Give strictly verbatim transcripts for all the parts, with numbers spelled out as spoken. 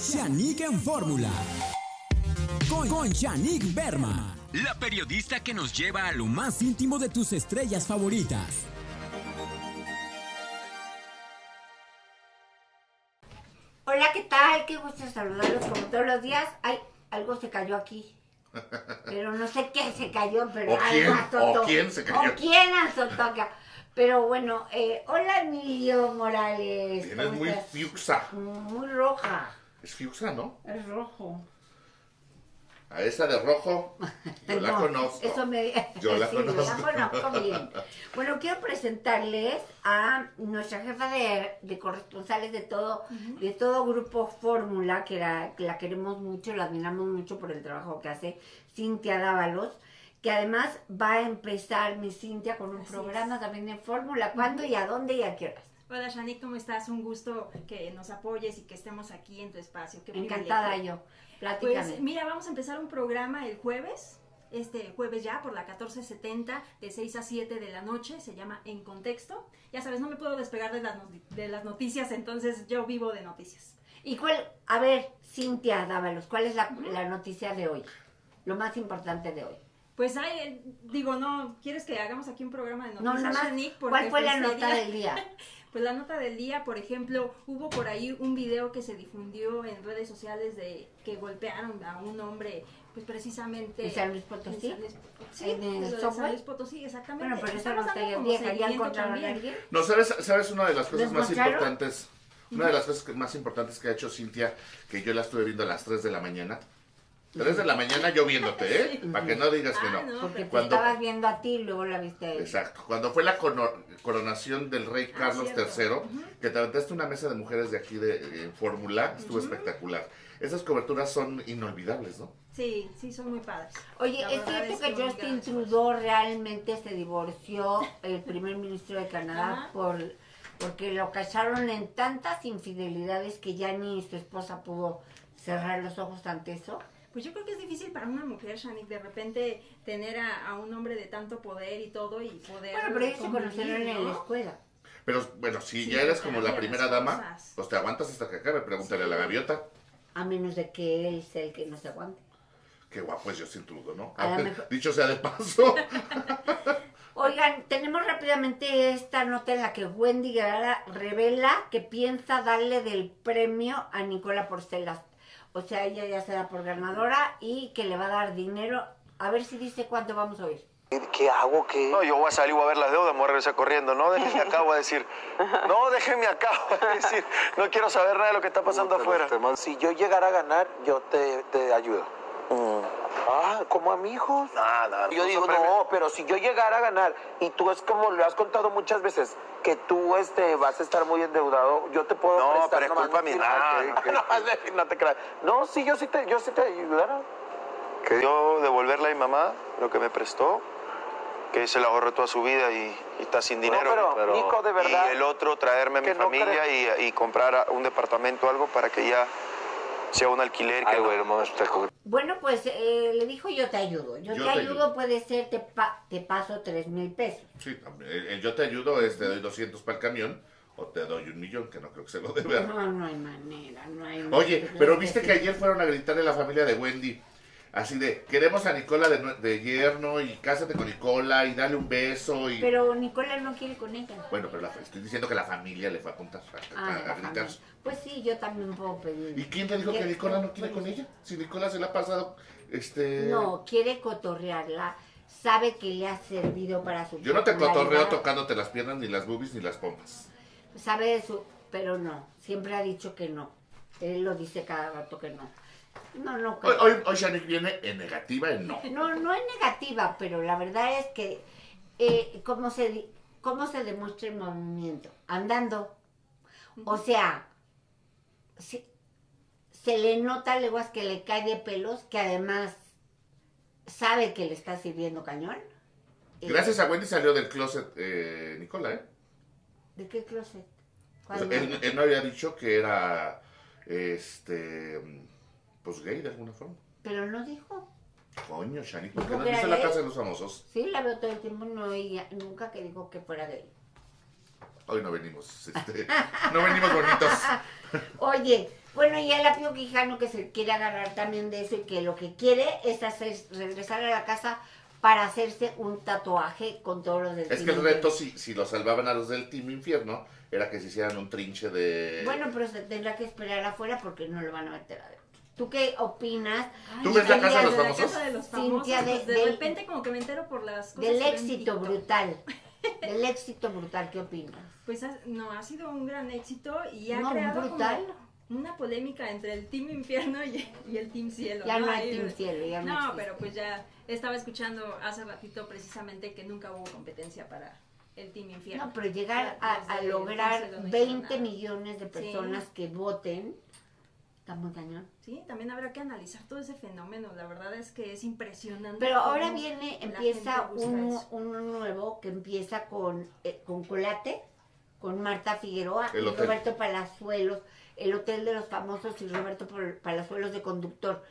Shanique en Fórmula. Con, con Shanique Berma, la periodista que nos lleva a lo más íntimo de tus estrellas favoritas. Hola, ¿qué tal? Qué gusto saludarlos como todos los días. Ay, algo se cayó aquí. Pero no sé qué se cayó, pero ¿O quién? algo azotó. ¿O quién se cayó? ¿O quién azotó acá? Pero bueno, eh, hola Emilio Morales. Tienes ¿cómo muy estás? fiuxa. Muy roja. Es fiuxa, ¿no? Es rojo. A esa de rojo, yo la No, conozco. Eso me... Yo la sí, conozco. Yo la conozco bien. Bueno, quiero presentarles a nuestra jefa de, de corresponsales de todo, uh-huh. de todo Grupo Fórmula, que la, que la queremos mucho, la admiramos mucho por el trabajo que hace, Cintia Dávalos, que además va a empezar, mi Cintia, con un Así programa es. también de Fórmula. ¿Cuándo y a dónde y a qué horas? Hola, Shanique, ¿cómo estás? Un gusto que nos apoyes y que estemos aquí en tu espacio. Qué Encantada privilegio. yo. Platícame. Pues mira, vamos a empezar un programa el jueves, este jueves ya, por la catorce setenta, de seis a siete de la noche, se llama En Contexto. Ya sabes, no me puedo despegar de las, de las noticias, entonces yo vivo de noticias. ¿Y cuál? A ver, Cintia Dávalos, ¿cuál es la, uh-huh. la noticia de hoy? Lo más importante de hoy. Pues hay, digo, no, ¿quieres que hagamos aquí un programa de noticias? No, nada más, Shanique? ¿cuál fue pues, la nota día... del día? Pues la nota del día, por ejemplo, hubo por ahí un video que se difundió en redes sociales de que golpearon a un hombre, pues precisamente... ¿En San Luis Potosí? En San Luis, sí, ¿En el de San Luis Potosí, exactamente. Bueno, pero esa nota ya vieja, ¿ya encontraron a alguien? No, ¿sabes, ¿sabes una de las cosas más importantes? Una de las cosas que, más importantes que ha hecho Cintia, que yo la estuve viendo a las tres de la mañana. tres de la mañana yo viéndote, ¿eh? Sí. Para que no digas que ah, no. no. Porque cuando, te estabas viendo a ti y luego la viste a él. Exacto. Cuando fue la coronación del rey Carlos ah, tercero, uh-huh. que te aventaste una mesa de mujeres de aquí de, en Fórmula, estuvo uh-huh. espectacular. Esas coberturas son inolvidables, ¿no? Sí, sí, son muy padres. Oye, la es cierto es que Justin Trudeau realmente se divorció, el primer ministro de Canadá, uh-huh. por porque lo cacharon en tantas infidelidades que ya ni su esposa pudo cerrar los ojos ante eso. Pues yo creo que es difícil para una mujer, Shanique, de repente tener a, a un hombre de tanto poder y todo y poder... Bueno, pero ellos se conocieron, ¿no?, en la escuela. Pero bueno, si sí, ya eres como la primera dama, pues te aguantas hasta que acabe. Pregúntale sí. a la gaviota. A menos de que él sea el que no se aguante. Qué guapo es Justin Trudeau, ¿no? Aunque, mejor... Dicho sea de paso. Oigan, tenemos rápidamente esta nota en la que Wendy Guevara revela que piensa darle del premio a Nicola Porcelas. O sea, ella ya se da por ganadora y que le va a dar dinero. A ver si dice cuánto vamos a oír. ¿Qué hago? ¿Qué? No, yo voy a salir, voy a ver las deudas, me voy a regresar corriendo. No, déjenme acá, voy a decir. No, déjenme acá, voy a decir. No quiero saber nada de lo que está pasando no, afuera. Si yo llegara a ganar, yo te, te ayudo. Mm. Ah, ¿como amigos? Nada, nada. Yo digo, no, pero si yo llegara a ganar y tú es como lo has contado muchas veces, que tú este, vas a estar muy endeudado, yo te puedo no, prestar. Pero es culpa mía. No, okay, okay. no, no te creas. No, sí, yo sí te, yo sí te ayudara. Que yo devolverle a mi mamá lo que me prestó, que se la ahorró toda su vida y, y está sin dinero. No, pero, pero, Nico, de verdad. Y el otro, traerme a mi no familia y, y comprar un departamento o algo para que ya sea un alquiler. Ay, que bueno, bueno, pues eh, le dijo yo te ayudo. Yo, yo te, te ayudo, ayudo puede ser te, pa te paso tres mil pesos. Sí, el, el yo te ayudo es te doy doscientos para el camión o te doy un millón, que no creo que se lo deba. No, no hay manera, no hay manera. Oye, pero viste que ayer fueron a gritarle a la familia de Wendy, así de, queremos a Nicola de, de yerno y cásate con Nicola y dale un beso y... Pero Nicola no quiere con ella. Bueno, pero la, estoy diciendo que la familia le fue a apuntar, a, ah, a, a gritar. Pues sí, yo también puedo pedir. ¿Y quién te dijo que Nicola no quiere con ella? Si Nicola se la ha pasado, este... No, quiere cotorrearla, sabe que le ha servido para su... Yo no te cotorreo tocándote las piernas, ni las boobies, ni las pompas. Sabe eso, pero no, siempre ha dicho que no. Él lo dice cada rato que no. No, no. Hoy, hoy, hoy Shanique viene en negativa, en no. No, no es negativa, pero la verdad es que eh, ¿cómo, se, ¿cómo se demuestra el movimiento? Andando. O sea, si, se le nota leguas que le cae de pelos, que además sabe que le está sirviendo cañón. Gracias a Wendy salió del closet eh, Nicola, ¿eh? ¿De qué closet? Pues él, él no había dicho que era, este, pues gay de alguna forma. Pero no dijo. Coño, Shanique, ¿por qué no has visto La Casa de los Famosos? Sí, la veo todo el tiempo, no oía, nunca que dijo que fuera gay. Hoy no venimos, este, no venimos bonitos. Oye, Bueno, y el Apio Quijano que se quiere agarrar también de eso y que lo que quiere es hacer, regresar a la casa para hacerse un tatuaje con todos los del Es que el reto, si, si lo salvaban a los del Team Infierno, era que se hicieran un trinche de... Bueno, pero se tendrá que esperar afuera porque no lo van a meter adentro. ¿Tú qué opinas? ¿Tú ves la casa de los famosos? La casa de los famosos, Cintia, de, pues de del- repente como que me entero por las cosas Del que veo en éxito TikTok. brutal. Del éxito brutal, ¿qué opinas? Pues ha- no, ha sido un gran éxito y ha No, creado brutal. como una polémica entre el Team Infierno y, y el Team Cielo. Ya no hay Y- Team Cielo, ya no No, existe. pero pues ya estaba escuchando hace ratito precisamente que nunca hubo competencia para el Team Infierno. No, pero llegar a, Los a de lograr Team Cielo no hicieron veinte nada. millones de personas Sí. que voten, está muy cañón. Sí, también habrá que analizar todo ese fenómeno. La verdad es que es impresionante. Pero ahora cómo viene, la empieza gente busca uno, eso. uno nuevo que empieza con, eh, con Colate, con Marta Figueroa El y hotel. Roberto Palazuelos, el Hotel de los Famosos y Roberto Pal- Palazuelos de conductor.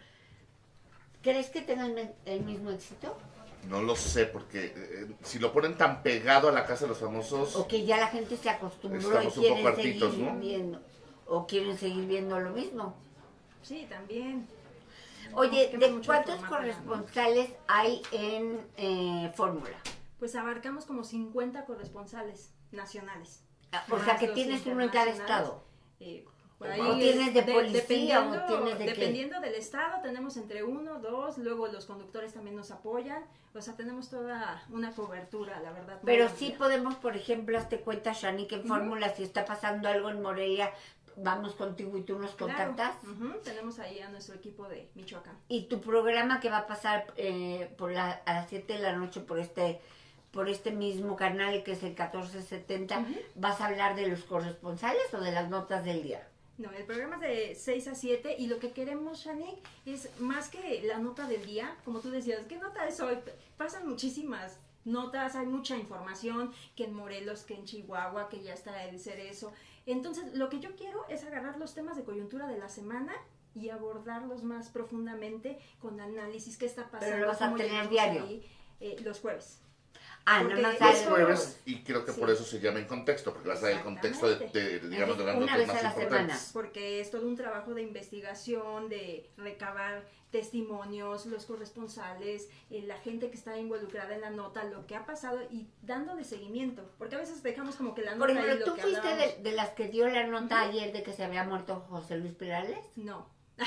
¿Crees que tengan el, el mismo éxito? No lo sé, porque eh, si lo ponen tan pegado a la casa de los famosos... ¿O que ya la gente se acostumbró Estamos y un poco quieren hartitos, seguir ¿no? viendo? ¿O quieren seguir viendo lo mismo? Sí, también. Oye, Quema ¿de mucho cuántos el formato, ¿no? corresponsales hay en eh, Fórmula? Pues abarcamos como cincuenta corresponsales nacionales. Ah, O Más sea, que los tienes uno en cada internacionales. estado. Eh, por ¿O ahí más? tienes de de- policía dependiendo, o tienes de qué? dependiendo del estado, tenemos entre uno, dos, luego los conductores también nos apoyan. O sea, tenemos toda una cobertura, la verdad. muy Pero amplia. sí podemos, por ejemplo, hazte cuenta, Shanique, en Ujú. Fórmula, si está pasando algo en Morelia, vamos contigo y tú nos Claro, contactas. ujú, tenemos ahí a nuestro equipo de Michoacán. Y tu programa que va a pasar eh, por la, a las siete de la noche por este por este mismo canal que es el catorce setenta, Ujú. ¿vas a hablar de los corresponsales o de las notas del día? No, el programa es de seis a siete y lo que queremos, Shanik, es más que la nota del día, como tú decías, ¿qué nota es hoy? Pasan muchísimas notas, hay mucha información, que en Morelos, que en Chihuahua, que ya está el Cerezo. Entonces, lo que yo quiero es agarrar los temas de coyuntura de la semana y abordarlos más profundamente con análisis, qué está pasando. Pero lo vas a cómo tener llegamos diario. ahí, eh, los jueves. Ah, Porque nada más Los hay- jueves, y creo que Sí. por eso se llama En Contexto, porque vas a dar el contexto de, de, de, digamos, de las Una notas vez más a la importantes. semana. Porque es todo un trabajo de investigación, de recabar testimonios, los corresponsales, eh, la gente que está involucrada en la nota, lo que ha pasado y dándole seguimiento, porque a veces dejamos como que la nota Por y ejemplo, lo ¿tú que fuiste hablábamos- de, de las que dio la nota ayer de que se había muerto José Luis Perales? No.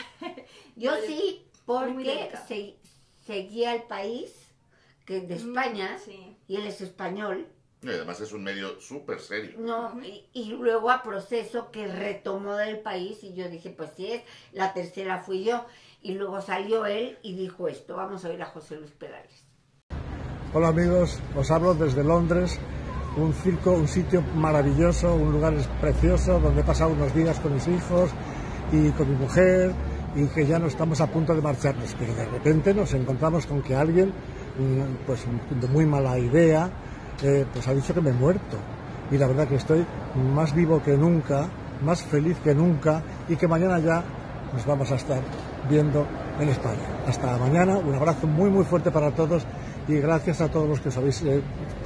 Yo Muy- sí, muy porque delicado. se, seguía al país, que es de España, Mm, sí. y él es español, Y además es un medio súper serio. no, Ujú. y, y luego a Proceso, que retomó del país, y yo dije, pues sí es, la tercera fui yo, y luego salió él y dijo esto, vamos a oír a José Luis Perales. Hola amigos, os hablo desde Londres, un circo, un sitio maravilloso, un lugar precioso donde he pasado unos días con mis hijos y con mi mujer y que ya no estamos a punto de marcharnos, pero de repente nos encontramos con que alguien, mm, pues de muy mala idea, eh, pues ha dicho que me he muerto y la verdad que estoy más vivo que nunca, más feliz que nunca y que mañana ya nos vamos a estar viendo en España. Hasta mañana, un abrazo muy muy fuerte para todos y gracias a todos los que os habéis eh,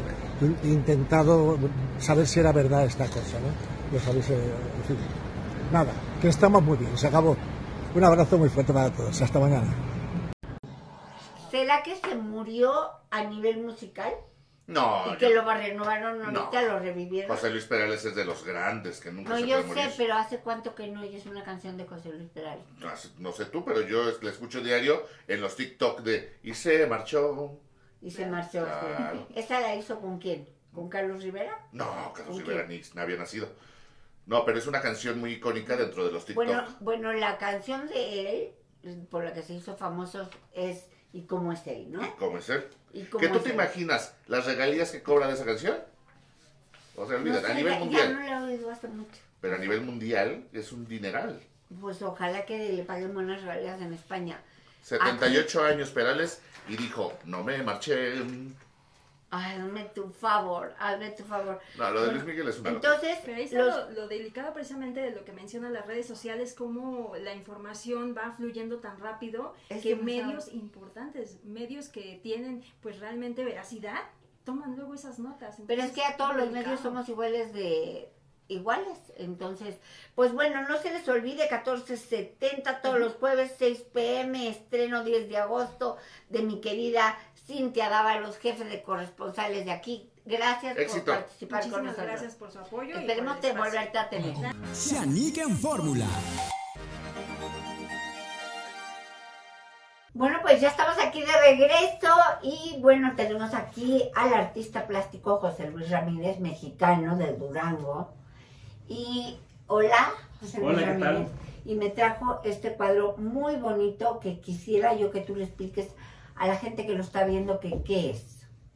intentado saber si era verdad esta cosa, ¿no? Los habéis, eh, en fin, nada, que estamos muy bien, se acabó. Un abrazo muy fuerte para todos, hasta mañana. ¿Será que se murió a nivel musical? No, Y yo- que lo renovaron ahorita, No. lo revivieron. José Luis Perales es de los grandes que nunca No, se yo puede sé, morir. pero ¿hace cuánto que no oyes una canción de José Luis Perales? No, sé- no sé tú, pero yo es- la escucho diario en los TikTok de y se marchó. Y se marchó. sí. Claro. ¿Esa la hizo con quién? ¿Con Carlos Rivera? No, Carlos ¿Con Rivera ni no había nacido. No, pero es una canción muy icónica dentro de los TikTok. Bueno, bueno, la canción de él, por la que se hizo famoso, es ¿Y cómo es él, no? ¿Y cómo es él? ¿Y cómo ¿Qué tú es te él? imaginas las regalías que cobra de esa canción? O sea, No olvídate, sé, a nivel ya- mundial. Ya no la he oído hace mucho. Pero a nivel mundial es un dineral. Pues ojalá que le paguen buenas regalías en España. setenta y ocho años Perales y dijo, no me marché. Ay, hazme tu favor, hazme tu favor. No, lo de Bueno, Luis Miguel es una locura. Entonces, Pero ahí está los- lo, lo delicado precisamente de lo que mencionan las redes sociales, cómo la información va fluyendo tan rápido Es que demasiado. medios importantes, medios que tienen pues realmente veracidad, toman luego esas notas. pero es Entonces, que a todos muy los medios delicado. somos iguales de, iguales. Entonces, pues bueno, no se les olvide, catorce setenta todos los jueves, seis pe eme, estreno diez de agosto de mi querida Cintia Dávalos, jefe de corresponsales de aquí. Gracias Éxito. por participar Muchísimas con nosotros. gracias por su apoyo. Esperemos y de por el espacio. volverte a tener. Shanique en Fórmula. Bueno, pues ya estamos aquí de regreso y bueno, tenemos aquí al artista plástico José Luis Ramírez, mexicano de Durango. Y hola, José Luis Hola, ¿qué tal? Ramírez. Y me trajo este cuadro muy bonito que quisiera yo que tú le expliques a la gente que lo está viendo que qué es.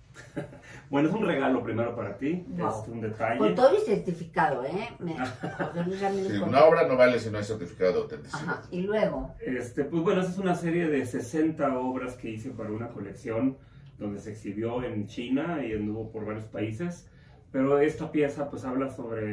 Bueno, es un regalo primero para ti, Wow. es un detalle. Con todo y certificado, ¿eh? Me, José Luis Ramírez. Sí, con- una obra no vale si no hay certificado de autenticidad. Ajá. Y luego, Este, pues bueno, esa es una serie de sesenta obras que hice para una colección donde se exhibió en China y anduvo por varios países. Pero esta pieza pues habla sobre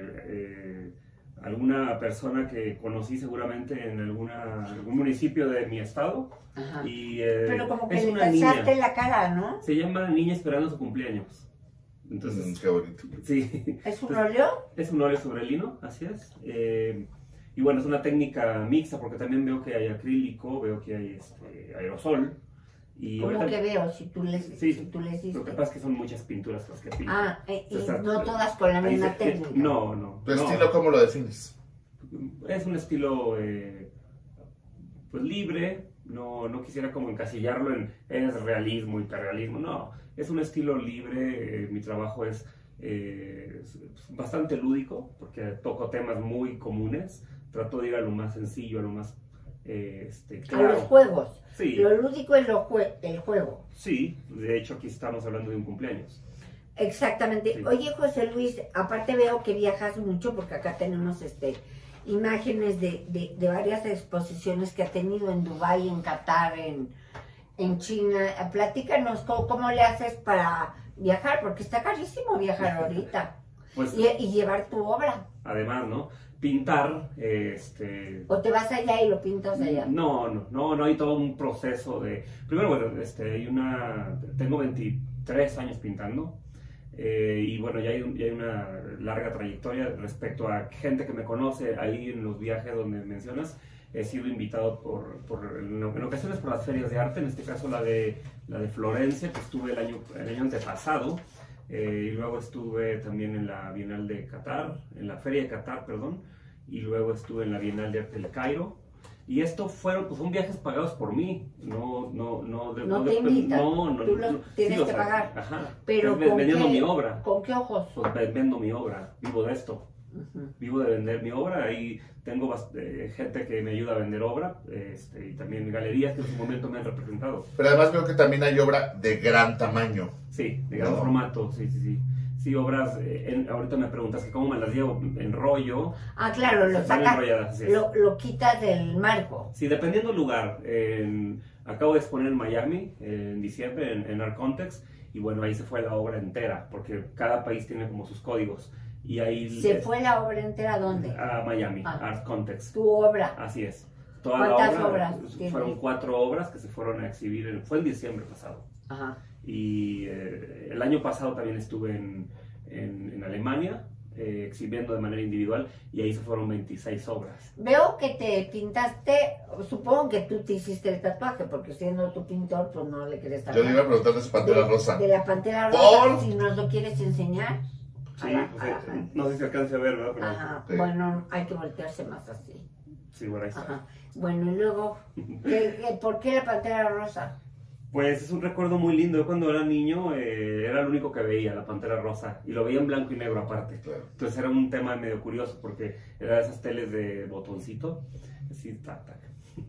eh, alguna persona que conocí seguramente en alguna, algún municipio de mi estado. ajá. Y, eh, Pero como que es le una tachaste niña. la cara, ¿no? Se llama Niña esperando su cumpleaños. Mm, Entonces, qué bonito. sí. ¿Es un Entonces, óleo? Es un óleo sobre lino, así es. Eh, y bueno, es una técnica mixta porque también veo que hay acrílico, veo que hay este, aerosol. Y Como ahorita- que veo, si tú les, Sí, si tú les lo que diste. pasa es que son muchas pinturas las que pinto. Ah, eh, y Entonces, no todas con la ahí misma se- técnica. No, no. ¿Tu no. estilo cómo lo defines? Es un estilo eh, pues libre, no, no quisiera como encasillarlo en es realismo, hiperrealismo, no, es un estilo libre, eh, mi trabajo es, eh, es bastante lúdico porque toco temas muy comunes, trato de ir a lo más sencillo, a lo más eh, este, A claro. los juegos. Sí, Lo lúdico es lo jue- el juego. sí, de hecho aquí estamos hablando de un cumpleaños. Exactamente. Sí. Oye, José Luis, aparte veo que viajas mucho porque acá tenemos este imágenes de, de, de varias exposiciones que ha tenido en Dubái, en Qatar, en, en China. Platícanos cómo, cómo le haces para viajar, porque está carísimo viajar ahorita. Pues Y, y llevar tu obra. además, ¿no? Pintar, este... O te vas allá y lo pintas allá. No, no, no, no hay todo un proceso de... Primero, bueno, este, hay una... Tengo veintitrés años pintando eh, y bueno, ya hay, un- ya hay una larga trayectoria respecto a gente que me conoce ahí en los viajes donde mencionas. He sido invitado por, por en ocasiones por las ferias de arte, en este caso la de, la de Florencia, que estuve el año, el año antepasado. Eh, y luego estuve también en la Bienal de Qatar, en la Feria de Qatar, perdón, y luego estuve en la Bienal de Arte del Cairo. Y esto fueron, pues, son viajes pagados por mí, no, no, no, de- No de- te invitan, no, no, tú los no, tienes o que sea, pagar. Ajá, Pero es ¿con vendiendo qué- mi obra, ¿Con qué ojos? pues ve- vendo mi obra, vivo de esto, Ujú. vivo de vender mi obra y tengo bast- eh, gente que me ayuda a vender obra, este, y también galerías que en su momento me han representado. Pero además veo que también hay obra de gran tamaño. Sí, de gran No. formato, sí, sí, sí. Sí, obras, eh, en- ahorita me preguntas que cómo me las llevo en rollo. Ah, claro, lo Están sacas, enrolladas, así es. lo, lo quitas del marco. Sí, dependiendo del lugar. En- acabo de exponer en Miami en diciembre, en, en Art Context, y bueno, ahí se fue la obra entera, porque cada país tiene como sus códigos. Y ahí... ¿Se fue la obra entera a dónde? A Miami, Ah. Art Context. Tu obra. Así es. Toda la ¿Cuántas obra, obras pues, tienes? fueron cuatro obras que se fueron a exhibir, en- fue en diciembre pasado. Ajá. Y eh, el año pasado también estuve en, en, en Alemania eh, exhibiendo de manera individual y ahí se fueron veintiséis obras. Veo que te pintaste, supongo que tú te hiciste el tatuaje, porque siendo tu pintor, pues no le quieres Yo tatuar. le iba a preguntar de su pantera de, rosa. de la pantera rosa, ¿Por? si nos lo quieres enseñar. Sí, Ajá, o sea, ajá. no sé si alcance a ver, ¿verdad? Pero, Ajá. Sí. Bueno, hay que voltearse más así. sí, bueno, ahí está. Ajá. Bueno, y luego, ¿qué- qué- ¿por qué la pantera rosa? Pues es un recuerdo muy lindo. Yo cuando era niño eh, era el único que veía, la Pantera Rosa, y lo veía en blanco y negro aparte. Claro. Entonces era un tema medio curioso porque era de esas teles de botoncito, así, tac, tac.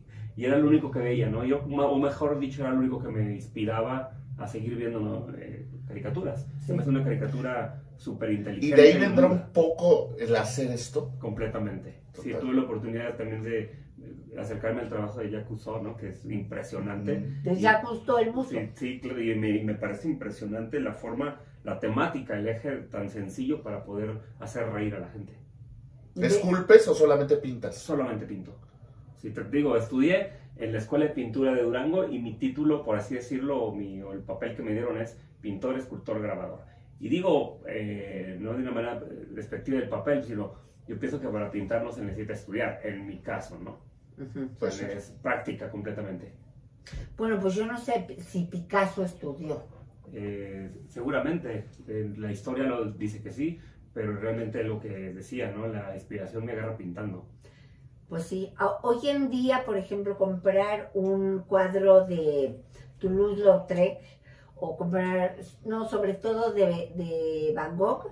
Y era el único que veía, ¿no? Yo, o mejor dicho, era el único que me inspiraba a seguir viendo, ¿no? eh, caricaturas. Se me hace una caricatura súper inteligente. Y de ahí vendrá un poco el hacer esto. Completamente. Sí, Total. tuve la oportunidad también de de acercarme al trabajo de Jacques Cousteau, ¿no? Que es impresionante. Mm. De Jacques Cousteau, el buzo. Sí, sí, claro, y me, me parece impresionante la forma, la temática, el eje tan sencillo para poder hacer reír a la gente. ¿Esculpes o solamente pintas? Solamente pinto. Si te digo, estudié en la Escuela de Pintura de Durango y mi título, por así decirlo, o, mi, o el papel que me dieron es pintor, escultor, grabador. Y digo, eh, no de una manera despectiva del papel, sino yo pienso que para pintar no se necesita estudiar, en mi caso, ¿no? Uh-huh. Pues es práctica completamente. Bueno, pues yo no sé si Picasso estudió. Eh, seguramente, eh, la historia lo dice que sí, pero realmente lo que decía, ¿no? La inspiración me agarra pintando. Pues sí, hoy en día, por ejemplo, comprar un cuadro de Toulouse-Lautrec o comprar, no, sobre todo de, de Van Gogh,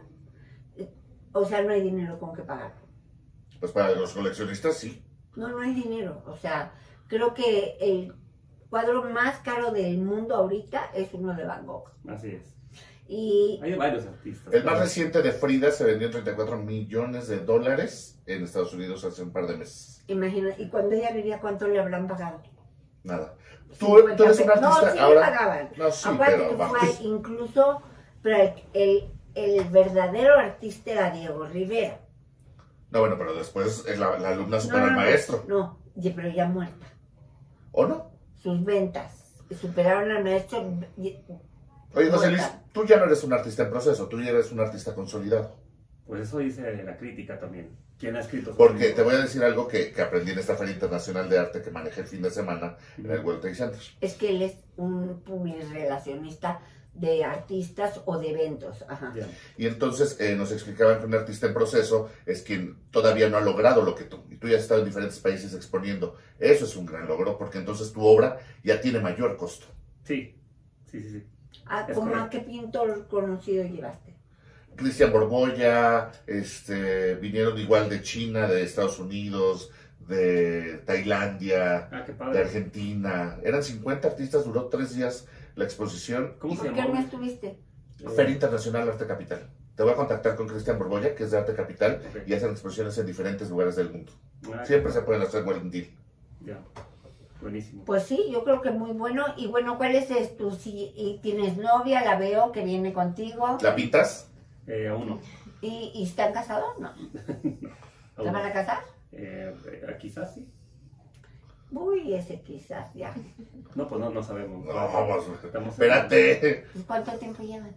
o sea, no hay dinero con que pagar. Pues para los coleccionistas sí. No, no hay dinero, o sea, creo que el cuadro más caro del mundo ahorita es uno de Van Gogh. Así es. Y hay varios artistas. El más reciente de Frida se vendió en treinta y cuatro millones de dólares en Estados Unidos hace un par de meses. Imagina, y cuando ella vivía, ¿cuánto le habrán pagado? Nada. Tú, tú eres un artista. No, sí ahora... le pagaban. No, sí, Acuérdate pero que vamos. fue incluso, pero el, el, el verdadero artista era Diego Rivera. No, bueno, pero después la, la alumna supera no, no, al maestro. No, no, pero ya muerta. ¿O no? Sus ventas superaron al maestro. Oye, José Luis, tú ya no eres un artista en proceso, tú ya eres un artista consolidado. Pues eso dice la crítica también. ¿Quién ha escrito? Porque te voy a decir algo que, que aprendí en esta Feria Internacional de Arte que manejé el fin de semana en el World Trade Center. Es que él es un publirelacionista de artistas o de eventos. Ajá. Yeah. Y entonces eh, nos explicaban que un artista en proceso es quien todavía no ha logrado lo que tú. Y tú ya has estado en diferentes países exponiendo. Eso es un gran logro porque entonces tu obra ya tiene mayor costo. Sí, sí, sí. sí. Ah, ¿cómo a qué pintor conocido llevaste? Cristian Borbolla, este, vinieron igual de China, de Estados Unidos, de Tailandia, ah, de Argentina. Eran cincuenta artistas, duró tres días la exposición. ¿Cómo se llama? ¿Por qué no estuviste? Feria Internacional de Arte Capital. Te voy a contactar con Cristian Borbolla, que es de Arte Capital, okay. y hacen exposiciones en diferentes lugares del mundo. Ah, Siempre se pueden hacer buen deal. Ya, buenísimo. Pues sí, yo creo que muy bueno. Y bueno, ¿cuál es tu? Si tienes novia, la veo que viene contigo. ¿La pintas? Eh, aún no. ¿Y, y están casados? No. no. ¿Se van a casar? Eh, quizás sí. Uy, ese quizás ya. No, pues no, no sabemos. No, vamos, espérate. ¿Cuánto tiempo llevan?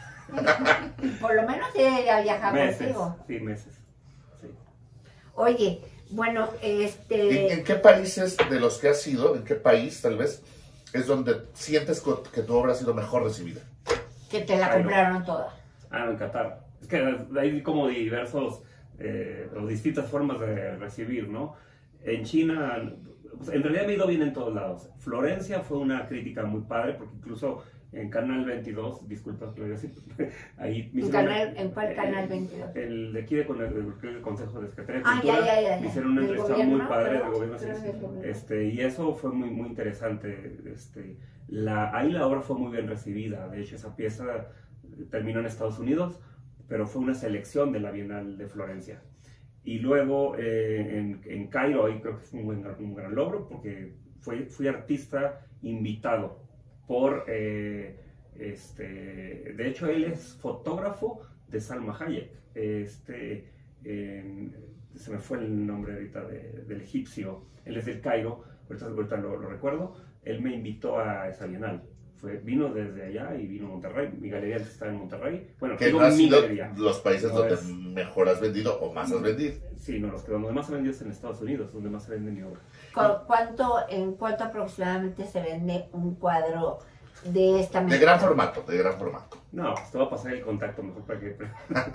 Por lo menos ella viaja contigo. Sí, meses. Sí. Oye, bueno, este... ¿En, ¿En qué países de los que has ido, en qué país tal vez, es donde sientes que tu obra ha sido mejor recibida? Que te la Ay, compraron no. toda. Ah, no, en Qatar. Es que hay como diversos, eh, o distintas formas de recibir, ¿no? En China, pues, en realidad me he ido bien en todos lados. Florencia fue una crítica muy padre, porque incluso en Canal veintidós, disculpa, Claudia, sí, ahí me ¿En, canal, una, ¿En cuál eh, Canal veintidós? El de aquí de, con el, el, el Consejo de Secretaría de ah, Cultura. Ya, ya, ya, me hicieron una entrevista gobierno, muy padre pero, del gobierno. Sí, este, y eso fue muy, muy interesante. Este, la, ahí la obra fue muy bien recibida. De hecho, esa pieza terminó en Estados Unidos, pero fue una selección de la Bienal de Florencia. Y luego eh, en, en Cairo, ahí creo que fue un, buen, un gran logro, porque fui, fui artista invitado por, eh, este, de hecho él es fotógrafo de Salma Hayek, este, eh, se me fue el nombre ahorita de, del egipcio, él es del Cairo, ahorita, ahorita lo, lo recuerdo, él me invitó a esa Bienal. Fue, vino desde allá y vino a Monterrey. Mi galería está en Monterrey. Bueno, ¿qué no han mi sido galería. los países no donde es... mejor has vendido o más has vendido? Sí, no, los que donde más se vendido es en Estados Unidos, donde más se vende mi obra. ¿Cuánto, ¿En cuánto aproximadamente se vende un cuadro de esta manera? De gran formato, de gran formato. No, pues te va a pasar el contacto mejor para que...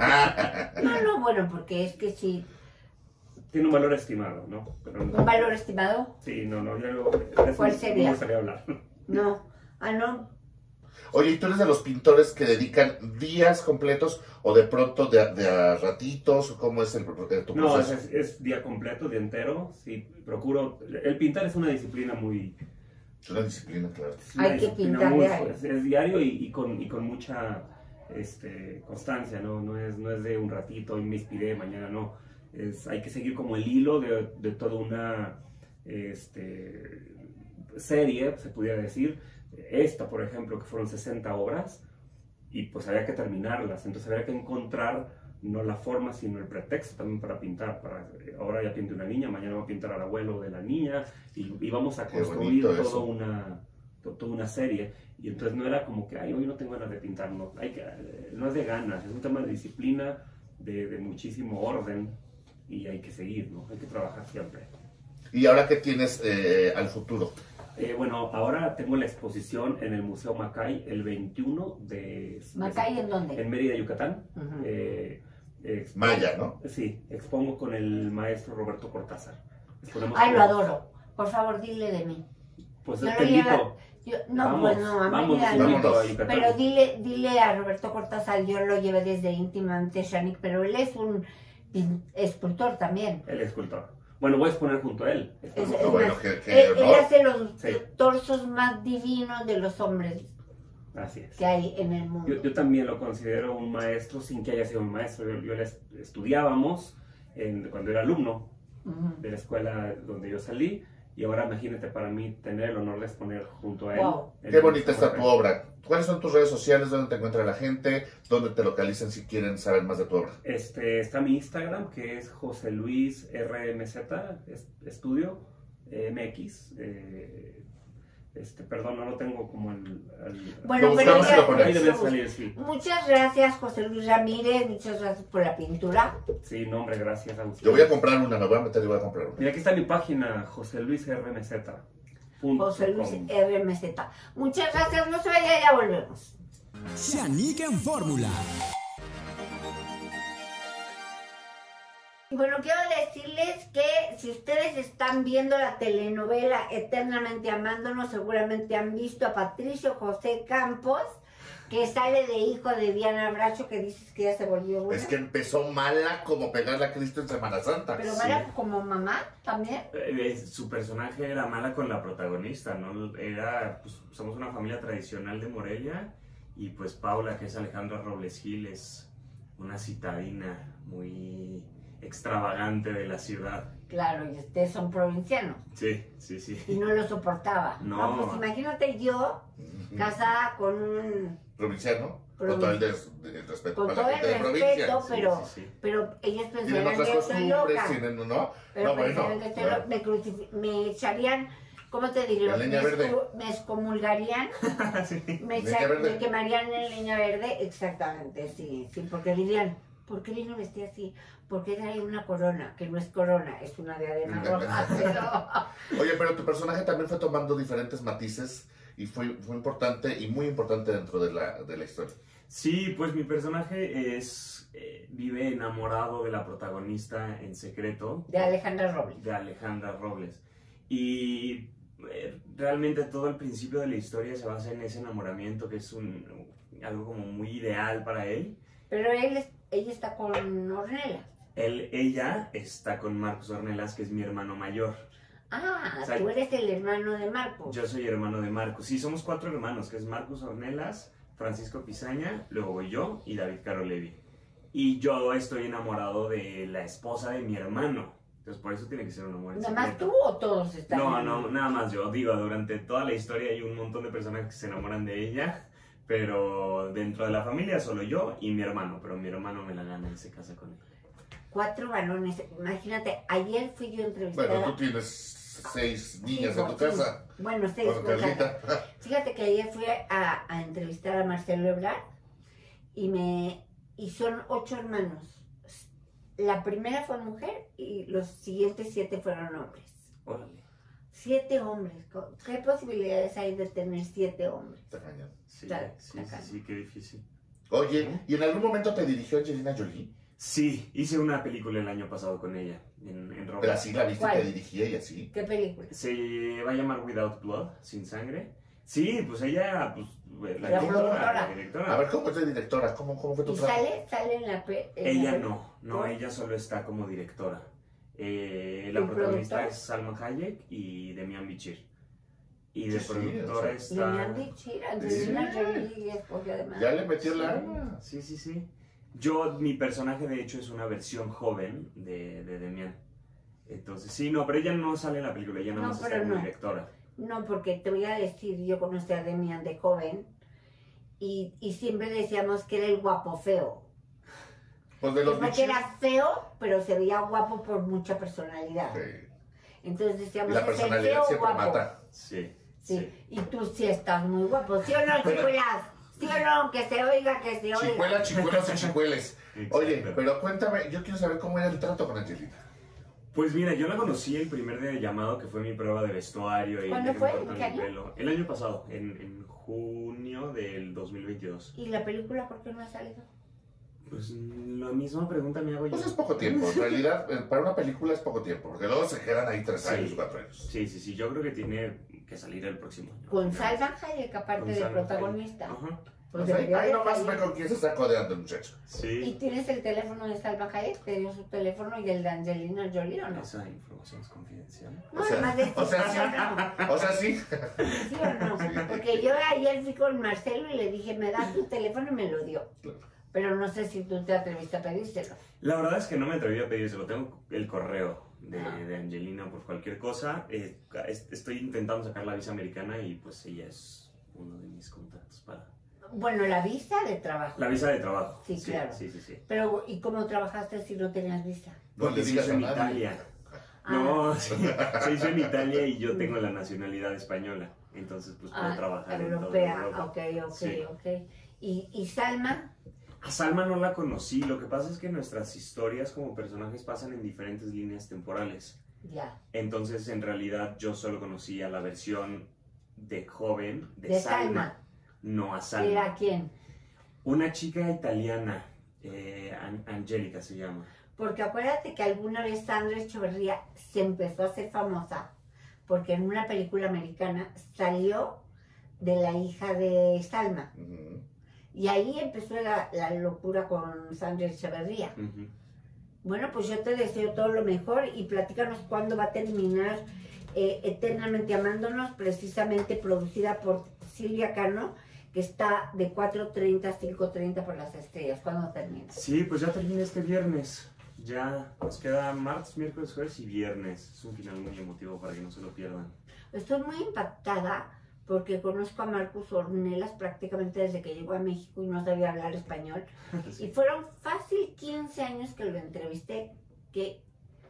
no, no, bueno, porque es que sí... Tiene un valor estimado, ¿no? Pero no... ¿Un valor estimado? Sí, no, no, ya lo... ¿Cuál sería? No me gustaría hablar. No, ah, no. Oye, ¿y tú eres de los pintores que dedican días completos o de pronto de, de a ratitos? ¿Cómo es el, el tu no, proceso? No, es, es día completo, día entero. Sí, procuro... El pintar es una disciplina muy... Es una disciplina, claro. Es una Hay que pintar muy, diario. Es, es diario y, y, con, y con mucha este, constancia, ¿no? No es, no es de un ratito, hoy me inspiré, mañana no. Es, hay que seguir como el hilo de, de toda una este, serie, se pudiera decir. Esta, por ejemplo, que fueron sesenta obras, y pues había que terminarlas, entonces había que encontrar no la forma, sino el pretexto también para pintar. Para, ahora ya pinté una niña, mañana voy a pintar al abuelo de la niña, y, y vamos a construir toda una, toda una serie, y entonces no era como que, ay, hoy no tengo ganas de pintar, no, hay que, no es de ganas, es un tema de disciplina, de, de muchísimo orden, y hay que seguir, ¿no? Hay que trabajar siempre. ¿Y ahora qué tienes eh, al futuro? Eh, bueno, ahora tengo la exposición en el Museo Macay el veintiuno de... ¿Macay en dónde? En Mérida, Yucatán. Uh-huh. eh, expo- Maya, ¿no? Sí, expongo con el maestro Roberto Cortázar. Exponemos Ay, lo con- adoro. Por favor, dile de mí. Pues Yo te lo llevo- invito. yo- no, Vamos, pues no, a vamos, Mérida te no. invito a Yucatán. Pero dile, dile a Roberto Cortázar, yo lo llevé desde íntimamente Shanik, pero él es un pin- escultor también. El escultor. Bueno, voy a exponer junto a él. Es- Expongo es con- bueno, más, qué- qué él, él honor. hace los Sí. torsos más divinos de los hombres Así es. que hay en el mundo. Yo, yo también lo considero un maestro sin que haya sido un maestro. Yo, yo le est- estudiábamos en- cuando era alumno Ujú. de la escuela donde yo salí, y ahora imagínate para mí tener el honor de exponer junto a él. Wow. en Qué el bonita Museo está tu Macay. obra. ¿Cuáles son tus redes sociales? ¿Dónde te encuentra la gente? ¿Dónde te localizan si quieren saber más de tu obra? Este, está mi Instagram, que es José Luis R M Z, es- estudio, eh, M X. eh, este, perdón, no lo tengo como el... el- Bueno, Lo pero buscamos y ya- lo ponemos. Ahí debe salir, sí. Muchas gracias, José Luis Ramírez. Muchas gracias por la pintura. Sí, nombre, gracias a ustedes. Yo voy a comprar una, me voy a meter y voy a comprar una. Mira, aquí está mi página, José Luis R M Z. punto José Luis com. R M Z. Muchas gracias, no se vaya, ya volvemos. Shanik en Fórmula. Y bueno, quiero decirles que si ustedes están viendo la telenovela Eternamente Amándonos, seguramente han visto a Patricio José Campos, que sale de hijo de Diana Bracho, que dices que ya se volvió buena. Es que empezó mala como pegarle a Cristo en Semana Santa. Pero Sí. mala como mamá también. Eh, Su personaje era mala con la protagonista, ¿no? Era, pues, somos una familia tradicional de Morelia, y pues Paula, que es Alejandra Robles Gil, es una citadina muy extravagante de la ciudad. Claro, y ustedes son provincianos. Sí, sí, sí. Y no lo soportaba. No. pues imagínate yo, casada con un... Provinciano, Provincia. con todo el, des- de- el respeto Con para todo la el gente de provincia. respeto, Sí, pero, sí, sí. pero ellos Tienen pensarían otras que yo estoy costumbres, loca. tienen, ¿no? Pero No, bueno. pensarían que estoy claro. loca. Me, crucif- me echarían, ¿cómo te diré? La leña me, verde. excu- me excomulgarían, Sí. me, Leña echa- verde. me quemarían en leña verde, exactamente, sí, sí, porque dirían, ¿por qué vino vestida así? ¿Por qué trae una corona? Que no es corona, es una diadema roja, pero... Oye, pero tu personaje también fue tomando diferentes matices y fue, fue importante y muy importante dentro de la, de la historia. Sí, pues mi personaje es eh, vive enamorado de la protagonista en secreto. De Alejandra Robles. De Alejandra Robles. Y eh, realmente todo el principio de la historia se basa en ese enamoramiento, que es un, algo como muy ideal para él. Pero él, es- ella está con Ornelas. Él, ella está con Marcos Ornelas, que es mi hermano mayor. Ah, O sea, tú eres el hermano de Marcos. Yo soy hermano de Marcos. Sí, somos cuatro hermanos, que es Marcos Ornelas, Francisco Pizaña, luego voy yo y David Carolevi. Y yo estoy enamorado de la esposa de mi hermano. Entonces por eso tiene que ser un amor en ¿Nada más secreto. tú o todos están? No, no, nada más yo. Digo, durante toda la historia hay un montón de personas que se enamoran de ella, pero dentro de la familia solo yo y mi hermano. Pero mi hermano me la gana y se casa con ella. Cuatro varones. Imagínate, ayer fui yo entrevistada. Bueno, tú tienes seis niñas Sí, en tu sí. casa. Bueno, seis. Con pues, Carlita. Fíjate que ayer fui a, a entrevistar a Marcelo Ebrard y me y son ocho hermanos. La primera fue mujer y los siguientes siete fueron hombres. Órale. Siete hombres. ¿co- ¿Qué posibilidades hay de tener siete hombres? Está cañón. Sí, Claro, sí, acá. sí, sí, qué difícil. Oye, ¿y en algún momento te dirigió Angelina Jolie? Sí, hice una película el año pasado con ella, en, en Roma. Pero así la viste ¿Cuál? que dirigía y así. ¿Qué película? Se va a llamar Without Blood, sin sangre. Sí, pues ella, pues, la, La directora, productora. la directora. A ver, ¿cómo es de directora? ¿Cómo, cómo fue tu ¿Y trabajo? sale, sale en la... pe- en Ella la- no, no, ¿Por? ella solo está como directora. Eh, la ¿Y protagonista productor? es Salma Hayek y Demian Bichir. Y de Sí, productora o sea, está... Lilian Bichir, Angelina Sí. Jolie escogió además. Ya le metió Sí, la... sí, sí, sí. Yo, mi personaje de hecho es una versión joven de, de Demian. Entonces, sí, no, pero ella no sale en la película, ella nada No, más pero está como no. directora. No, porque te voy a decir, yo conocí a Demian de joven y, y siempre decíamos que era el guapo feo. Pues de los No que bichos. era feo, pero se veía guapo por mucha personalidad. Sí. Entonces Y decíamos, la es el personalidad feo siempre guapo. mata. Sí. Sí. sí. Y tú sí estás muy guapo, ¿sí o no, chicuelas? ¿Sí o no? Que se oiga, que se oiga. Chicuelas, chicuelas y chicueles. Oye, pero cuéntame, yo quiero saber cómo era el trato con Angelina. Pues mira, yo la conocí el primer día de llamado, que fue mi prueba de vestuario. Y ¿Cuándo fue? ¿Qué año? Pelo. El año pasado, en, en junio del dos mil veintidós. ¿Y la película por qué no ha salido? Pues la misma pregunta me hago yo. Pues es poco tiempo, en realidad, para una película es poco tiempo, porque luego se quedan ahí tres sí. años, cuatro años. Sí, sí, sí, yo creo que tiene que salir el próximo año. Con Salma Hayek, aparte de protagonista. Ajá. Pues o sea, ahí, ahí nomás ve con quién se está codeando el muchacho. Sí. ¿Y tienes el teléfono de Salma Hayek? ¿Te dio su teléfono y el de Angelina Jolie o no? Esa información es confidencial. No, o sea, además de o sea, sí, sí. no. O sea, sí. ¿Sí o no? Porque yo ayer fui con Marcelo y le dije, me das tu teléfono y me lo dio. Claro. Pero no sé si tú te atreviste a pedírselo. La verdad es que no me atreví a pedírselo. Tengo el correo de, ah. de Angelina por cualquier cosa. Eh, estoy intentando sacar la visa americana y pues ella es uno de mis contactos para... Bueno, la visa de trabajo. La visa de trabajo. Sí, sí claro. Sí, sí, sí. Pero, ¿y cómo trabajaste si no tenías visa? No le digas en a Italia. Ah. No, sí, se hizo en Italia y yo tengo la nacionalidad española. Entonces, pues puedo ah, trabajar europea. en todo Europa. Ok, ok, sí. ok. ¿Y, ¿Y Salma? A Salma no la conocí. Lo que pasa es que nuestras historias como personajes pasan en diferentes líneas temporales. Ya. Entonces, en realidad, yo solo conocía la versión de joven de, de Salma. Salma. No a Salma. ¿Era quién? Una chica italiana, eh, An Angélica se llama. Porque acuérdate que alguna vez Sandra Echeverría se empezó a hacer famosa porque en una película americana salió de la hija de Salma. Uh-huh. Y ahí empezó la, la locura con Sandra Echeverría. Uh-huh. Bueno, pues yo te deseo todo lo mejor y platícanos cuándo va a terminar eh, Eternamente Amándonos, precisamente producida por Silvia Cano, que está de cuatro treinta a cinco treinta por las estrellas. ¿Cuándo termina? Sí, pues ya termina este viernes. Ya nos queda martes, miércoles, jueves y viernes. Es un final muy emotivo para que no se lo pierdan. Estoy muy impactada porque conozco a Marcus Ornelas prácticamente desde que llegó a México y no sabía hablar español. Sí. Y fueron fácil quince años que lo entrevisté, que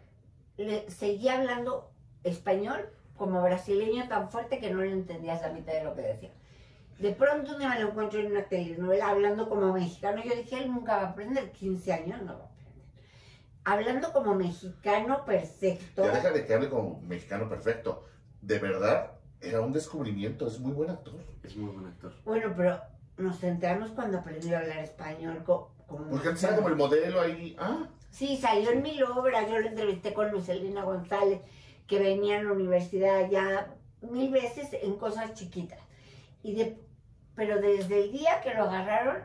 le seguía hablando español como brasileño tan fuerte que no le entendías la mitad de lo que decía. De pronto un día me lo encuentro en una telenovela hablando como mexicano. Yo dije, él nunca va a aprender, quince años no va a aprender. Hablando como mexicano perfecto. Ya deja de que hable como mexicano perfecto. De verdad, era un descubrimiento, es muy buen actor. Es muy buen actor. Bueno, pero nos centramos cuando aprendió a hablar español. Como, Porque antes era como el modelo ahí. Ah. Sí, salió en mil obras. Yo lo entrevisté con Lucelina González, que venía a la universidad ya mil veces en cosas chiquitas. Y de, pero desde el día que lo agarraron,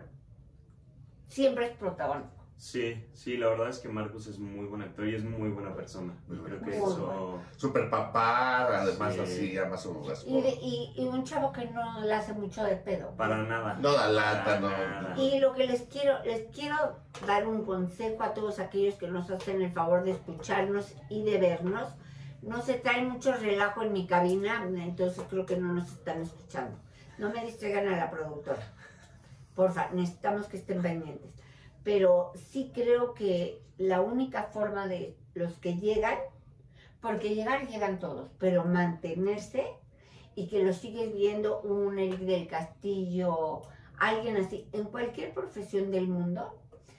siempre es protagónico. Sí, sí, la verdad es que Marcus es muy buen actor y es muy buena persona. Muy Creo que muy eso... Bueno. Super papá, además sí. Así, ama su y, y, y un chavo que no le hace mucho de pedo. Para nada. No da lata, Para no. Nada. Y lo que les quiero, les quiero dar un consejo a todos aquellos que nos hacen el favor de escucharnos y de vernos. No se trae mucho relajo en mi cabina, entonces creo que no nos están escuchando. No me distraigan a la productora. Porfa, necesitamos que estén pendientes. Pero sí creo que la única forma de los que llegan, porque llegar llegan todos, pero mantenerse y que lo sigues viendo un Eric del Castillo, alguien así, en cualquier profesión del mundo,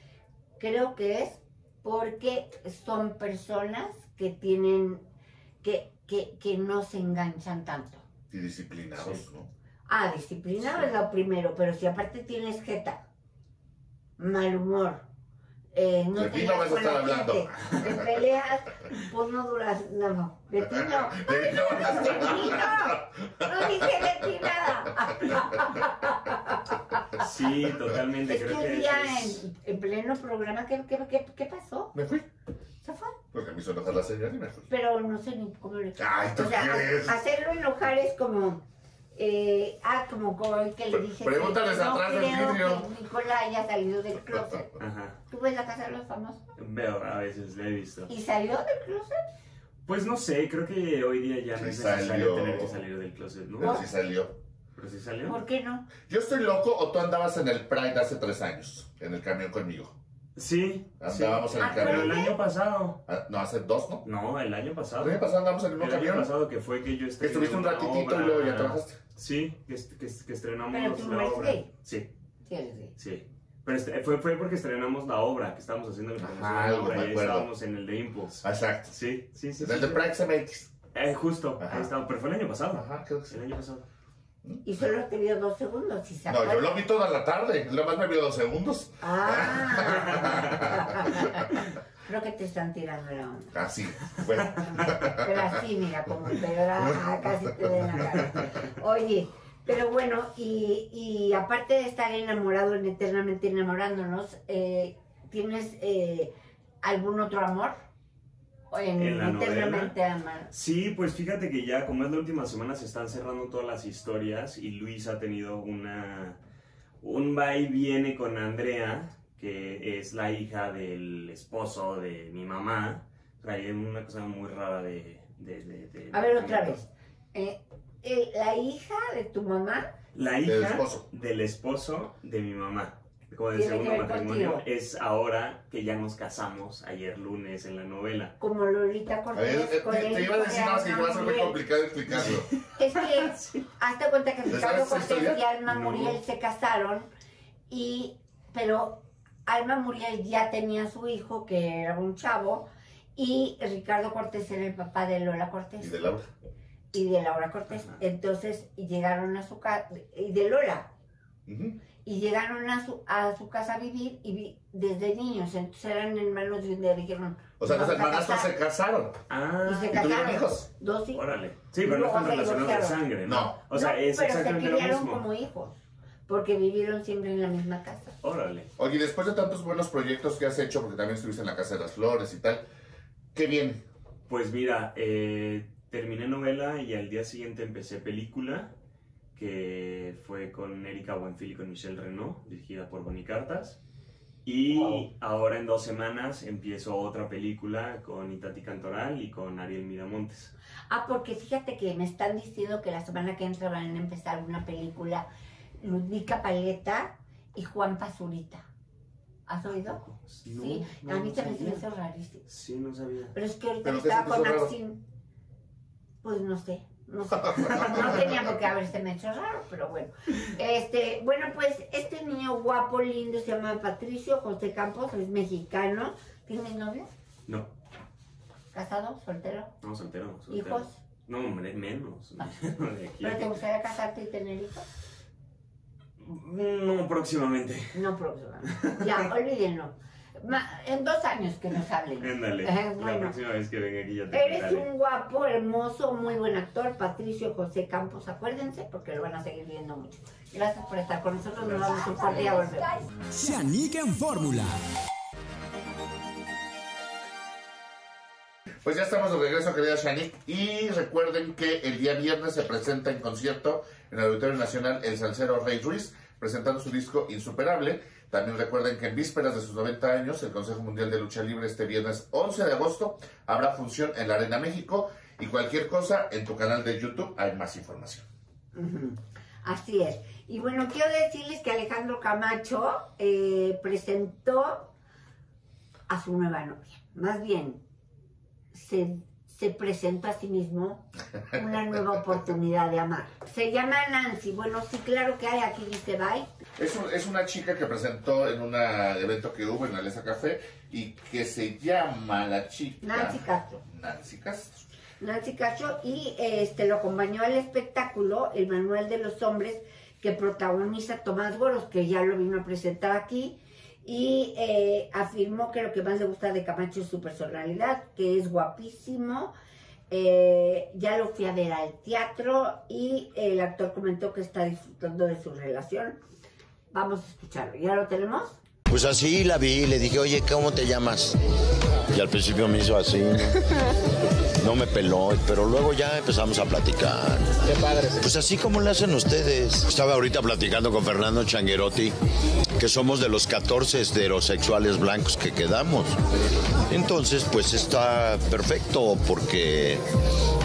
creo que es porque son personas que tienen, que, que, que no se enganchan tanto. Y disciplinados, sí. ¿No? Ah, disciplinado sí. Es lo primero, pero si aparte tienes jeta, mal humor, eh, no de ti no vas a estar hablando. Gente, en peleas, pues no duras, no, no, de ti no. De ti no, de ti no, no dije de ti nada. Sí, totalmente. Es creo que un que día es... en, en pleno programa, ¿qué, qué, qué, qué pasó? Me fui. ¿Se fue? Porque me hizo enojar la señora y me fui. Pero no sé ni cómo le... Ay, ¿tú o sea, crees? Hacerlo enojar es como... Eh, ah, como, como el que le dije Pregúntales que no atrás del creo vidrio. que Nicola haya salido del closet. Ajá. ¿Tú ves la casa de los famosos? Veo, a veces la he visto. ¿Y salió del closet? Pues no sé, creo que hoy día ya no Sí es necesario salió. tener que salir del closet, ¿no? Pero sí salió. ¿Pero sí salió? ¿Por qué no? ¿Yo estoy loco o tú andabas en el Pride hace tres años? En el camión conmigo. Sí. Andábamos sí. en el camión. Pero el año pasado. Ah, no, hace dos, ¿no? No, el año pasado. El año pasado andamos en el mismo el camión. El año pasado que fue que yo Que estuviste un ratitito y luego ya trabajaste. Sí, que, que, que estrenamos ¿Pero tú no la eres obra. gay? Sí. Sí, eres gay. Sí. Pero este, fue, fue porque estrenamos la obra, que estábamos haciendo la promoción Ajá, de la obra me y ahí acuerdo. estábamos en el de Impulse. Exacto. Sí, sí, sí. En sí, el de sí. Prax M X. Eh, justo, Ajá. ahí estaba, pero fue el año pasado. Ajá, creo que sí. El año pasado. Y solo te vio dos segundos, si se No, yo acuerda. lo vi toda la tarde. Nada más me vio dos segundos. Ah. Creo que te están tirando la onda. Así. Bueno. Pero así, mira, como te verá, casi te ven la cara. Oye, pero bueno, y, y aparte de estar enamorado, en eternamente enamorándonos, eh, ¿tienes eh, algún otro amor? ¿O en, ¿En la eternamente novela? amar? Sí, pues fíjate que ya, como es la última semana, se están cerrando todas las historias y Luis ha tenido una un va y viene con Andrea, que es la hija del esposo de mi mamá. Trae una cosa muy rara de... de, de, de A ver, otra vez. Eh, eh, ¿La hija de tu mamá? La hija Del esposo. del esposo de mi mamá. Como del Tiene segundo que ver matrimonio, contigo. es ahora que ya nos casamos, ayer lunes en la novela. Como Lolita A ver, Cortés. eh, con te, el te iba a hijo decir de nada más que Alma va a ser muy Muriel. complicado explicarlo. Es que, hazte cuenta que ¿Te Ricardo sabes esa Cortés historia? y Alma No. Muriel se casaron, y, pero Alma Muriel ya tenía su hijo, que era un chavo, y Ricardo Cortés era el papá de Lola Cortés. Y de Laura. Y de Laura Cortés. Ajá. Entonces llegaron a su casa, y de Lola, Ujú. y llegaron a su, a su casa a vivir, y vi, desde niños, entonces eran hermanos de un día, dijeron, O sea, los "Vamos a hermanastros casar". se casaron. Ah, Y se ¿y tuvieron casaron. hijos? Dos hijos. órale. Sí, pero no Luego están se relacionados de divorciaron. sangre, ¿no? No. O sea, No, es pero se exactamente lo criaron mismo. como hijos, porque vivieron siempre en la misma casa. Órale. Oye, después de tantos buenos proyectos que has hecho, porque también estuviste en la Casa de las Flores y tal, ¿qué viene? Pues mira, eh, terminé novela y al día siguiente empecé película, que fue con Erika Buenfil y con Michelle Renaud, dirigida por Bonnie Cartas. Y Wow. ahora en dos semanas empiezo otra película con Itati Cantoral y con Ariel Miramontes. Ah, porque fíjate que me están diciendo que la semana que entra van a empezar una película, Ludvika Paleta y Juan Pazurita. ¿Has oído? No, Sí, no, a mí no también se me sabía. hizo rarísimo. Sí, no sabía. Pero es que ahorita ¿Pero que qué se estaba te hizo con raro? Axin, pues no sé, no sé. No tenía por qué haberse me hecho raro, pero bueno. Este, bueno, pues este niño guapo, lindo, se llama Patricio José Campos, es mexicano. ¿Tienes novio? No, ¿Casado? ¿Soltero? no, soltero. soltero. ¿Hijos? No, hombre, menos. De aquí. ¿Pero te gustaría casarte y tener hijos? No, próximamente. No, próximamente. Ya, olvídenlo. Ma- en dos años que nos hablen. Ándale. Eh, La bueno. próxima vez que venga aquí ya te Eres contaré. un guapo, hermoso, muy buen actor, Patricio José Campos. Acuérdense, porque lo van a seguir viendo mucho. Gracias por estar con nosotros. Nos vamos un corte y ya volvemos. Shanique en Fórmula. Pues ya estamos de regreso, querida Shanique. Y recuerden que el día viernes se presenta en concierto en el Auditorio Nacional el salsero Rey Ruiz, presentando su disco Insuperable. También recuerden que en vísperas de sus noventa años, el Consejo Mundial de Lucha Libre este viernes once de agosto habrá función en la Arena México. Y cualquier cosa, en tu canal de YouTube hay más información. Ujú. Así es. Y bueno, quiero decirles que Alejandro Camacho eh, presentó a su nueva novia. Más bien, se, se presentó a sí mismo una nueva oportunidad de amar. Se llama Nancy. Bueno, sí, claro que hay. Aquí dice bye. Es, un- es una chica que presentó en un evento que hubo en Alesa Café y que se llama la chica... Nancy Castro. Nancy Castro. Nancy Castro, y este lo acompañó al espectáculo El Manual de los Hombres, que protagoniza Tomás Boros, que ya lo vino a presentar aquí, y eh, afirmó que lo que más le gusta de Camacho es su personalidad, que es guapísimo. Eh, ya lo fui a ver al teatro y el actor comentó que está disfrutando de su relación. Vamos a escucharlo. ¿Ya lo tenemos? Pues así la vi, le dije, oye, ¿cómo te llamas? Y al principio me hizo así, ¿no? No me peló, pero luego ya empezamos a platicar. Qué padre. Pues así como le hacen ustedes. Estaba ahorita platicando con Fernando Changuerotti, que somos de los catorce heterosexuales blancos que quedamos. Entonces, pues está perfecto, porque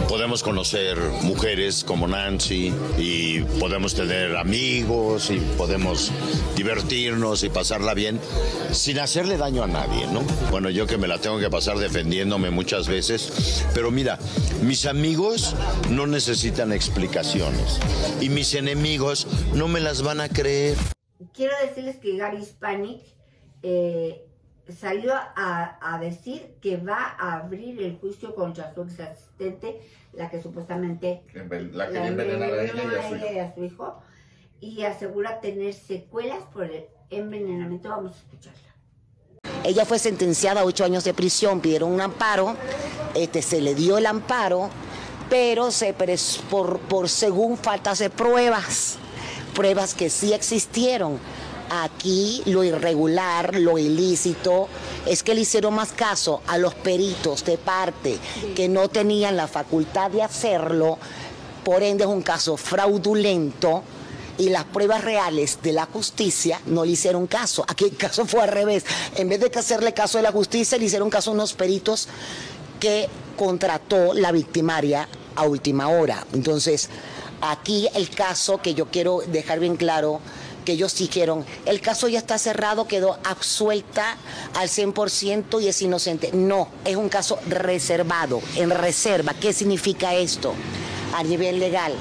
podemos conocer mujeres como Nancy y podemos tener amigos y podemos divertirnos y pasarla bien sin hacerle daño a nadie, ¿no? Bueno, yo que me la tengo que pasar defendiéndome muchas veces, pero mira, mis amigos no necesitan explicaciones y mis enemigos no me las van a creer. Quiero decirles que Gary Hispanic eh, salió a, a decir que va a abrir el juicio contra su ex asistente, la que supuestamente la que envenenó a ella y a su hijo. y a su hijo, y asegura tener secuelas por el envenenamiento. Vamos a escucharla. Ella fue sentenciada a ocho años de prisión, pidieron un amparo, este, se le dio el amparo, pero se pres, por, por según faltas de pruebas, pruebas que sí existieron. Aquí lo irregular, lo ilícito, es que le hicieron más caso a los peritos de parte que no tenían la facultad de hacerlo, por ende es un caso fraudulento y las pruebas reales de la justicia no le hicieron caso. Aquí el caso fue al revés, en vez de hacerle caso de la justicia le hicieron caso a unos peritos que contrató la victimaria a última hora. Entonces, aquí el caso que yo quiero dejar bien claro, que ellos dijeron, el caso ya está cerrado, quedó absuelta al cien por ciento y es inocente. No, es un caso reservado, en reserva. ¿Qué significa esto a nivel legal?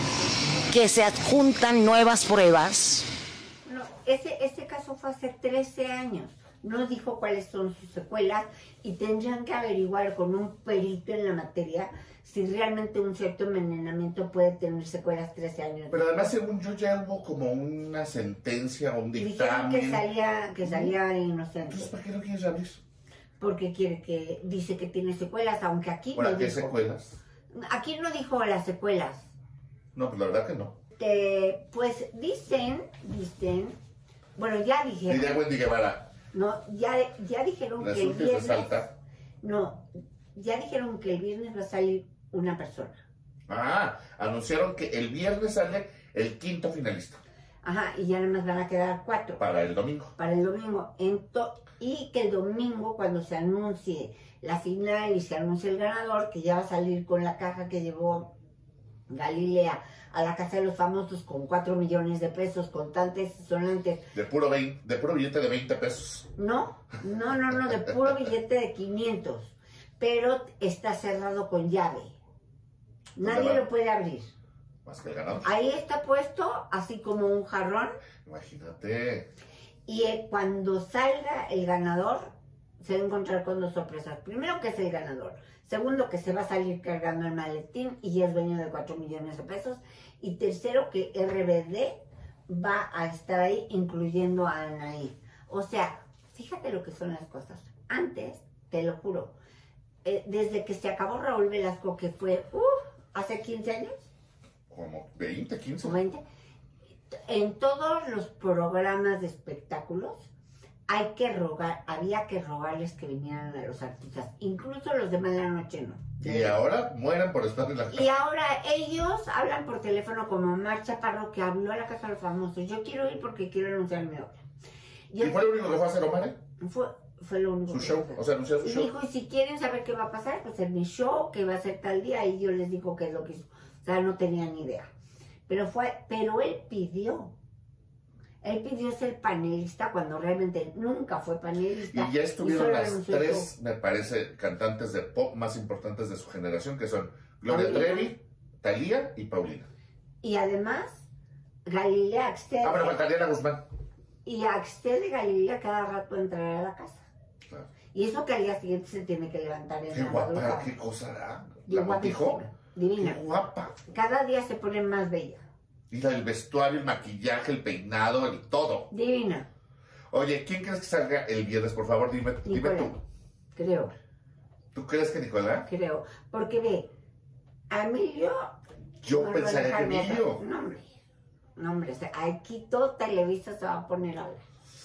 Que se adjuntan nuevas pruebas. No, ese, ese caso fue hace trece años. No dijo cuáles son sus secuelas y tendrían que averiguar con un perito en la materia si realmente un cierto envenenamiento puede tener secuelas trece años. Pero además, según yo, ya hubo como una sentencia o un dictamen. Dijeron que salía, que salía inocente. Entonces, ¿para qué lo quieres abrir? Porque quiere que, dice que tiene secuelas, aunque aquí ¿Para no qué dijo. secuelas? Aquí no dijo las secuelas. No, pues la verdad que no. Eh, pues dicen, dicen, bueno, ya dijeron. Diría Wendy Guevara. No, ya, ya dijeron que el viernes. No, ya dijeron que el viernes va a salir una persona. Ah, anunciaron que el viernes sale el quinto finalista. Ajá, y ya nada más van a quedar cuatro. Para el domingo. Para el domingo. Ento y que el domingo, cuando se anuncie la final y se anuncie el ganador, que ya va a salir con la caja que llevó Galilea a la Casa de los Famosos con cuatro millones de pesos, contantes y sonantes. De puro, veinte, de puro billete de veinte pesos. No, no, no, no, de puro billete de quinientos. Pero está cerrado con llave. Nadie lo puede abrir. Más que el ganador. Ahí está puesto, así como un jarrón. Imagínate. Y eh, cuando salga el ganador, se va a encontrar con dos sorpresas. Primero, que es el ganador. Segundo, que se va a salir cargando el maletín y es dueño de cuatro millones de pesos. Y tercero, que R B D va a estar ahí, incluyendo a Anaí. O sea, fíjate lo que son las cosas. Antes, te lo juro, eh, desde que se acabó Raúl Velasco, que fue, uh, hace quince años. Como veinte, quince. veinte. En todos los programas de espectáculos hay que rogar, había que rogarles que vinieran a los artistas, incluso los de Mala Noche no. Y ahora mueren por estar en la casa. Y ahora ellos hablan por teléfono, como Mar Chaparro, que habló a la Casa de los Famosos. Yo quiero ir porque quiero anunciar mi obra. ¿Y fue lo único que fue a hacer Omar? Fue, fue lo único su que show, fue. O sea, anunció su y show. dijo, y si quieren saber qué va a pasar, pues en mi show, que va a ser tal día, y yo les digo qué es lo que hizo. O sea, no tenía ni idea. Pero fue, pero él pidió. Él pidió ser panelista cuando realmente nunca fue panelista. Y ya estuvieron y las tres, me parece, cantantes de pop más importantes de su generación, que son Gloria Trevi, Thalía y Paulina. Y además, Galilea accede. Ah, pero faltaría la Guzmán. Y accede Galilea cada rato a entrar a la casa. Claro. Y eso que al día siguiente se tiene que levantar en Qué la guapa, madrugada. qué cosa hará. Y ¿La guapísima, Montijo? divina. Qué guapa. Cada día se pone más bella. Y la, el vestuario, el maquillaje, el peinado, el todo. Divina. Oye, ¿quién crees que salga el viernes? Por favor, dime, dime tú. Creo. ¿Tú crees que Nicolás? Creo. Porque ve, a Emilio... Yo no pensaría que Emilio. No, hombre. No, hombre. Aquí todo Televisa se va a poner a hablar.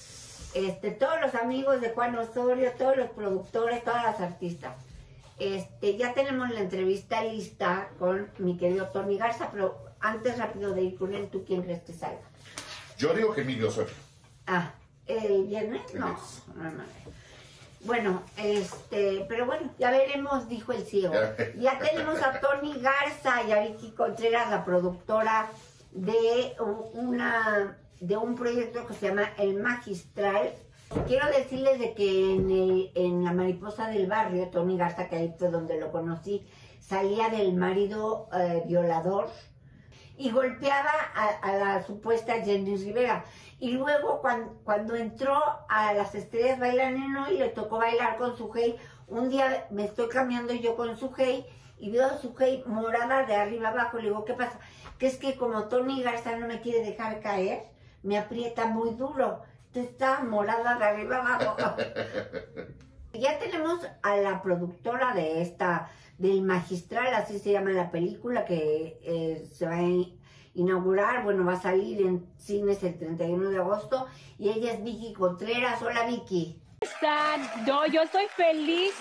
Este, todos los amigos de Juan Osorio, todos los productores, todas las artistas. Este, ya tenemos la entrevista lista con mi querido Tony Garza, pero antes rápido de ir con él, ¿tú quién crees que salga? Yo digo que Emilio Osorio. Ah, ¿el viernes? No, Yes. no, no. Bueno, este, pero bueno, ya veremos, dijo el ciego. Ya tenemos a Tony Garza y a Vicky Contreras, la productora de una de un proyecto que se llama El Magistral. Quiero decirles de que en, el, en La Mariposa del Barrio, Tony Garza, que ahí fue donde lo conocí, salía del marido eh, violador y golpeaba a, a la supuesta Jenny Rivera. Y luego cuando, cuando entró a Las Estrellas Bailan en Hoy, le tocó bailar con Sujei. Un día me estoy cambiando yo con Sujei y veo a Sujei morada de arriba abajo. Le digo, ¿qué pasa? Que es que como Tony Garza no me quiere dejar caer, me aprieta muy duro. Entonces estaba morada de arriba abajo. Ya tenemos a la productora de esta, del Magistral, así se llama la película, que eh, se va a inaugurar, bueno, va a salir en cines el treinta y uno de agosto, y ella es Vicky Contreras. Hola, Vicky. ¿Cómo están? Yo, yo estoy feliz,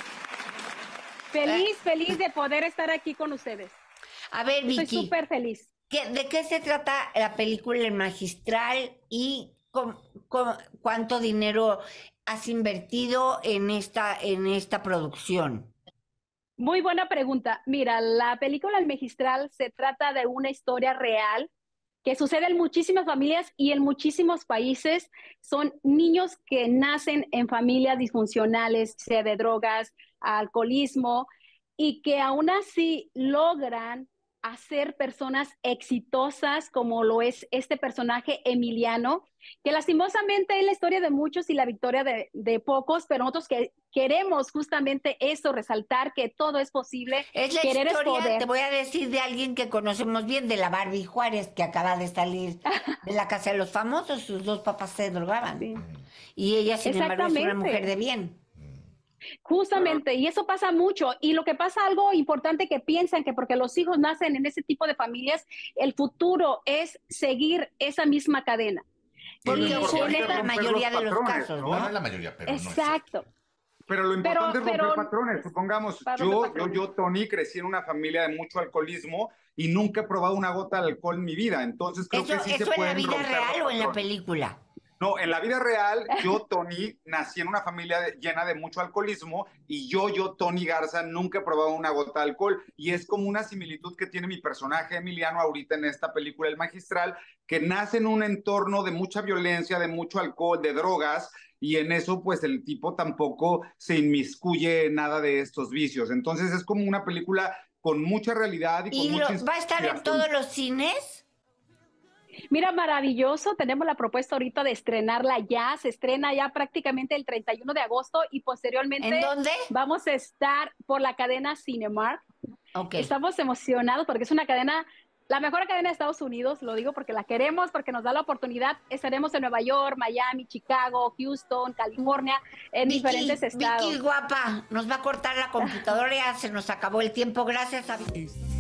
feliz, feliz de poder estar aquí con ustedes. A ver, Vicky. Estoy súper feliz. ¿Qué, ¿De qué se trata la película El Magistral y con, con, cuánto dinero has invertido en esta, en esta producción? Muy buena pregunta. Mira, la película El Magistral se trata de una historia real que sucede en muchísimas familias y en muchísimos países. Son niños que nacen en familias disfuncionales, sea de drogas, alcoholismo, y que aún así logran a ser personas exitosas, como lo es este personaje Emiliano, que lastimosamente es la historia de muchos y la victoria de, de pocos, pero nosotros que queremos justamente eso, resaltar que todo es posible. Es la querer historia, es poder. Te voy a decir, de alguien que conocemos bien, de la Barbie Juárez, que acaba de salir de la casa de los famosos. Sus dos papás se drogaban. Sí. Y ella, sin embargo, es una mujer de bien. Justamente, y eso pasa mucho, y lo que pasa, algo importante, que piensan que porque los hijos nacen en ese tipo de familias, el futuro es seguir esa misma cadena. Porque ocurre en la mayoría de los casos, ¿no? No, no es la mayoría, pero exacto. No es pero lo importante pero, es romper pero, patrones. Supongamos, yo, patrones. yo, yo, Tony, crecí en una familia de mucho alcoholismo y nunca he probado una gota de alcohol en mi vida, entonces creo ¿Eso, que sí ¿eso se pueden en la vida real o en la película? No, en la vida real, yo, Tony, nací en una familia de, llena de mucho alcoholismo y yo, yo, Tony Garza, nunca he probado una gota de alcohol. Y es como una similitud que tiene mi personaje Emiliano ahorita en esta película El Magistral, que nace en un entorno de mucha violencia, de mucho alcohol, de drogas, y en eso pues el tipo tampoco se inmiscuye en nada de estos vicios. Entonces es como una película con mucha realidad y con ¿Y mucha lo, va a estar en todos los cines? Mira, maravilloso, tenemos la propuesta ahorita de estrenarla ya, se estrena ya prácticamente el treinta y uno de agosto y posteriormente ¿En dónde? Vamos a estar por la cadena Cinemark. Okay. Estamos emocionados porque es una cadena, la mejor cadena de Estados Unidos, lo digo porque la queremos, porque nos da la oportunidad. Estaremos en Nueva York, Miami, Chicago, Houston, California, en Vicky, diferentes estados. Vicky, guapa, nos va a cortar la computadora, ya se nos acabó el tiempo, gracias a Vicky.